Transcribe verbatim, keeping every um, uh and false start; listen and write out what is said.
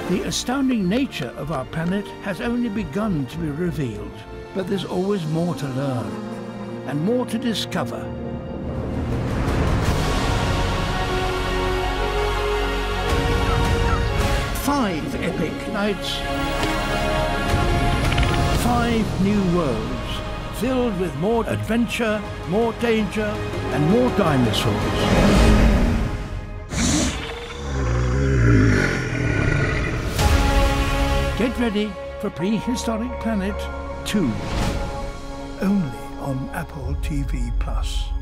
The astounding nature of our planet has only begun to be revealed, but there's always more to learn and more to discover. Five epic nights, five new worlds, filled with more adventure, more danger, and more dinosaurs. Get ready for Prehistoric Planet two. Only on Apple T V Plus.